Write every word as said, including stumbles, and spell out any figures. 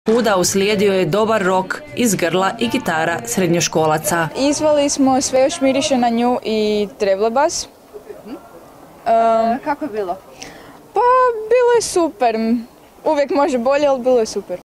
Kuda uslijedio je dobar rok iz grla i gitara srednjoškolaca. Izvali smo Sve još miriše na nju i Trevlebas. Um, Kako je bilo? Pa bilo je super. Uvijek može bolje, ali bilo je super.